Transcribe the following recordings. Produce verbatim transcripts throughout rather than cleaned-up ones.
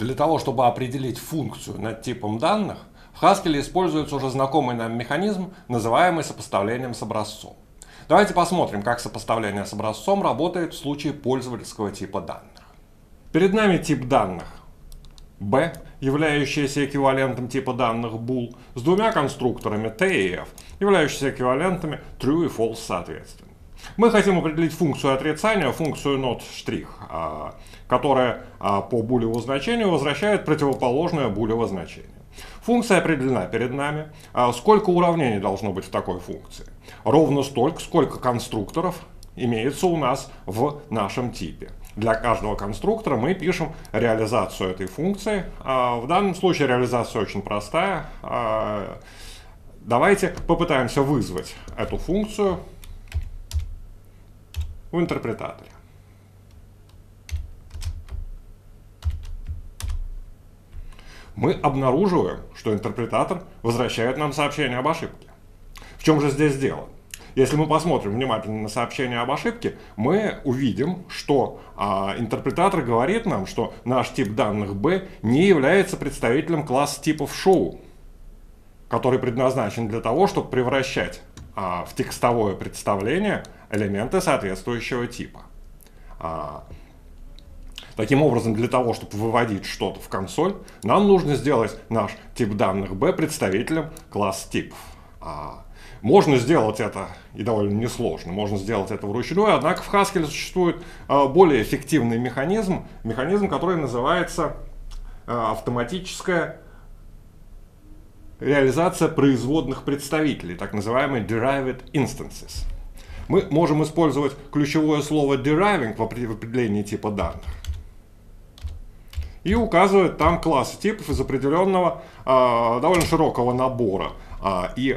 Для того, чтобы определить функцию над типом данных, в Haskell используется уже знакомый нам механизм, называемый сопоставлением с образцом. Давайте посмотрим, как сопоставление с образцом работает в случае пользовательского типа данных. Перед нами тип данных B, являющийся эквивалентом типа данных bool, с двумя конструкторами T и F, являющимися эквивалентами true и false соответственно. Мы хотим определить функцию отрицания, функцию not', которая по булевому значению возвращает противоположное булево значение. Функция определена перед нами. Сколько уравнений должно быть в такой функции? Ровно столько, сколько конструкторов имеется у нас в нашем типе. Для каждого конструктора мы пишем реализацию этой функции. В данном случае реализация очень простая. Давайте попытаемся вызвать эту функцию в интерпретаторе. Мы обнаруживаем, что интерпретатор возвращает нам сообщение об ошибке. В чем же здесь дело? Если мы посмотрим внимательно на сообщение об ошибке, мы увидим, что а, интерпретатор говорит нам, что наш тип данных B не является представителем класса типов show, который предназначен для того, чтобы превращать а, в текстовое представление элементы соответствующего типа. А, таким образом, для того, чтобы выводить что-то в консоль, нам нужно сделать наш тип данных B представителем класса типов. А, Можно сделать это и довольно несложно, можно сделать это вручную, однако в Haskell существует более эффективный механизм, механизм, который называется автоматическая реализация производных представителей, так называемые derived instances. Мы можем использовать ключевое слово deriving в определении типа данных и указывать там классы типов из определенного довольно широкого набора. И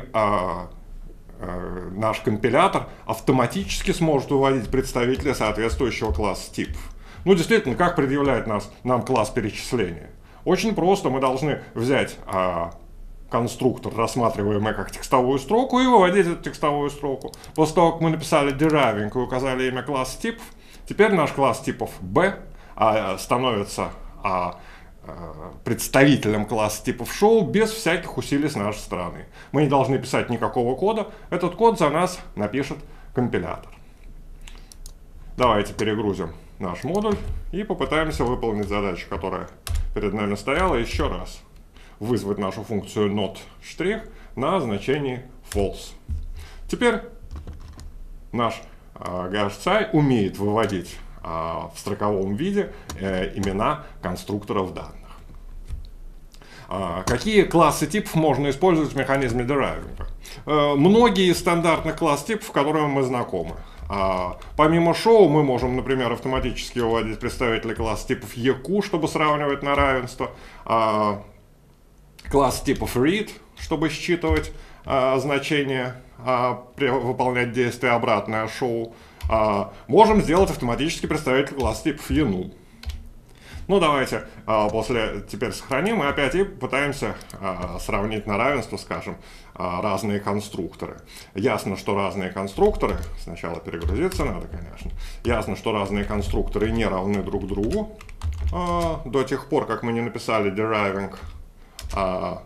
наш компилятор автоматически сможет выводить представителя соответствующего класса типов. Ну, действительно, как предъявляет нас, нам класс перечисления? Очень просто. Мы должны взять а, конструктор, рассматриваемый как текстовую строку, и выводить эту текстовую строку. После того, как мы написали deriving и указали имя класса типов, теперь наш класс типов B а, становится а, представителем класса типов show без всяких усилий с нашей стороны. Мы не должны писать никакого кода, этот код за нас напишет компилятор. Давайте перегрузим наш модуль и попытаемся выполнить задачу, которая перед нами стояла, еще раз. Вызвать нашу функцию not' на значении false. Теперь наш джи эйч си умеет выводить в строковом виде э, имена конструкторов данных. А, какие классы типов можно использовать в механизме deriving? Э, многие из стандартных класс типов, с которыми мы знакомы. А, помимо show мы можем, например, автоматически выводить представителей класс типов eq, чтобы сравнивать на равенство, а, класс типов read, чтобы считывать а, значение, а, выполнять действие обратное show. А, можем сделать автоматический представитель класса типов enum. Ну, давайте а, после теперь сохраним и опять и пытаемся а, сравнить на равенство, скажем, а, разные конструкторы. Ясно, что разные конструкторы, сначала перегрузиться надо, конечно, ясно, что разные конструкторы не равны друг другу а, до тех пор, как мы не написали deriving а,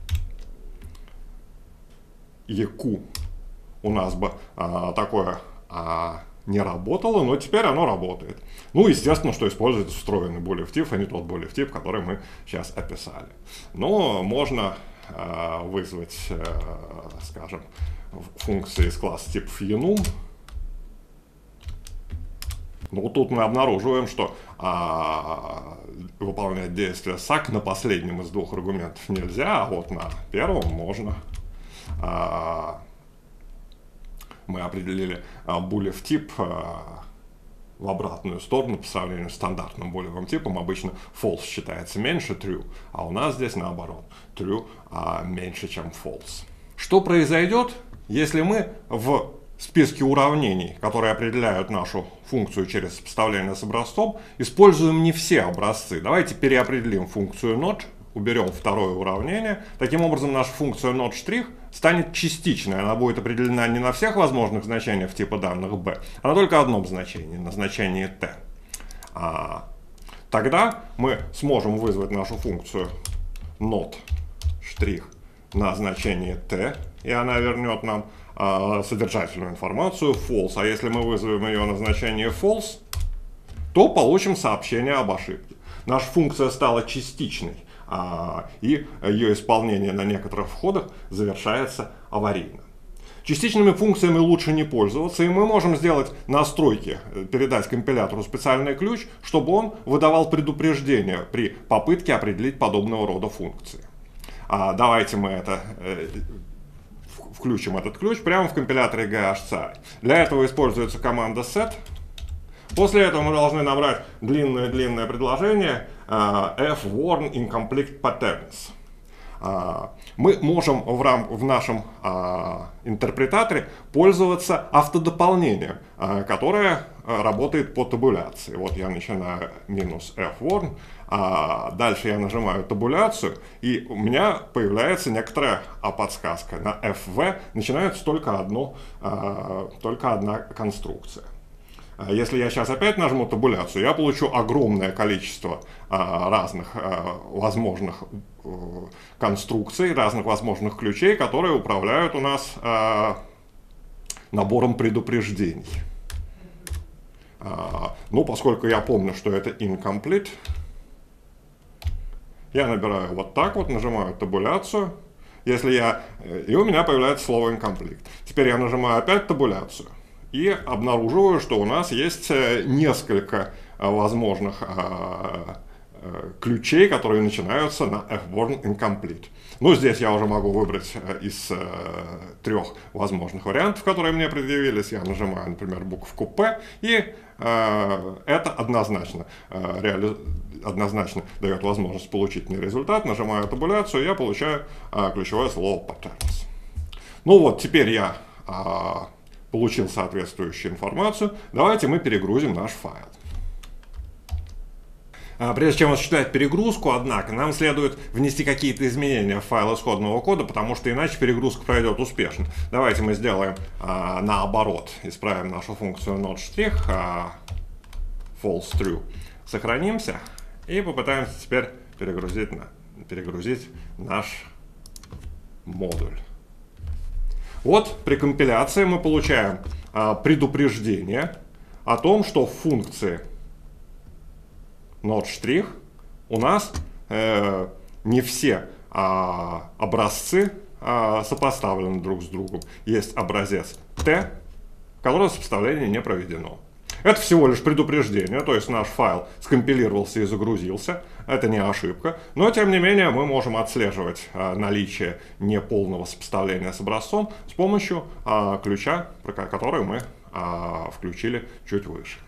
eq. У нас бы а, такое а, не работало, но теперь оно работает. Ну, естественно, что используется встроенный boolean тип, а не тот boolean тип, который мы сейчас описали. Но можно э, вызвать, э, скажем, функции из класса типов enum. Ну, тут мы обнаруживаем, что э, выполнять действие sac на последнем из двух аргументов нельзя, а вот на первом можно. Э, мы определили boolean тип э, в обратную сторону по сравнению с стандартным булевым типом. Обычно false считается меньше true, а у нас здесь наоборот. True а, меньше, чем false. Что произойдет, если мы в списке уравнений, которые определяют нашу функцию через сопоставление с образцом, используем не все образцы? Давайте переопределим функцию not, уберем второе уравнение. Таким образом, наша функция not' станет частичной. Она будет определена не на всех возможных значениях типа данных b, а на только одном значении, на значении t. А, Тогда мы сможем вызвать нашу функцию not штрих на значение t, и она вернет нам э, содержательную информацию false. А если мы вызовем ее на значение false, то получим сообщение об ошибке. Наша функция стала частичной, э, и ее исполнение на некоторых входах завершается аварийно. Частичными функциями лучше не пользоваться, и мы можем сделать настройки, передать компилятору специальный ключ, чтобы он выдавал предупреждение при попытке определить подобного рода функции. А давайте мы это, э, включим этот ключ прямо в компиляторе джи эйч си ай. Для этого используется команда set. После этого мы должны набрать длинное-длинное предложение э, f-warn incomplete patterns. Мы можем в, рам в нашем а, интерпретаторе пользоваться автодополнением, а, которое а, работает по табуляции. Вот я начинаю минус f-warn, а дальше я нажимаю табуляцию, и у меня появляется некоторая а, подсказка. На fv начинается только, одно, а, только одна конструкция. Если я сейчас опять нажму табуляцию, я получу огромное количество а, разных а, возможных а, конструкций, разных возможных ключей, которые управляют у нас а, набором предупреждений. А, ну, поскольку я помню, что это incomplete, я набираю вот так вот, нажимаю табуляцию, если я, и у меня появляется слово incomplete. Теперь я нажимаю опять табуляцию. И обнаруживаю, что у нас есть несколько возможных ключей, которые начинаются на f-warn incomplete. Ну, здесь я уже могу выбрать из трех возможных вариантов, которые мне предъявились. Я нажимаю, например, буковку P, и это однозначно, реали... однозначно дает возможность получить мне результат. Нажимаю табуляцию, я получаю ключевое слово patterns. Ну вот, теперь я получил соответствующую информацию. Давайте мы перегрузим наш файл. Прежде чем осуществлять перегрузку, однако, нам следует внести какие-то изменения в файл исходного кода, потому что иначе перегрузка пройдет успешно. Давайте мы сделаем а, наоборот. Исправим нашу функцию not штрих, а, false true. Сохранимся и попытаемся теперь перегрузить, на, перегрузить наш модуль. Вот при компиляции мы получаем а, предупреждение о том, что в функции not штрих у нас э, не все а, образцы а, сопоставлены друг с другом. Есть образец t, в котором сопоставление не проведено. Это всего лишь предупреждение, то есть наш файл скомпилировался и загрузился, это не ошибка, но тем не менее мы можем отслеживать а, наличие неполного сопоставления с образцом с помощью а, ключа, который мы а, включили чуть выше.